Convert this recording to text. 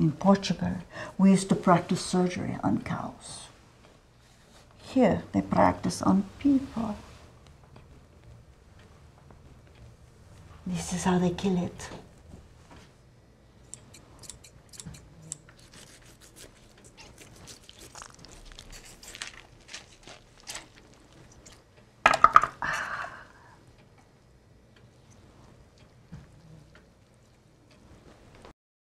In Portugal, we used to practice surgery on cows. Here, they practice on people. This is how they kill it.